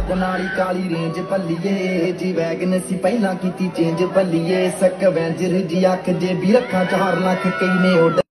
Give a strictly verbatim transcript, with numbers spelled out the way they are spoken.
रात नाली काली range भल्लीए G wagon सी पहला कीती चेंज भल्लीए सकवेंजर जी अख जे भी रखा चार लख कई ने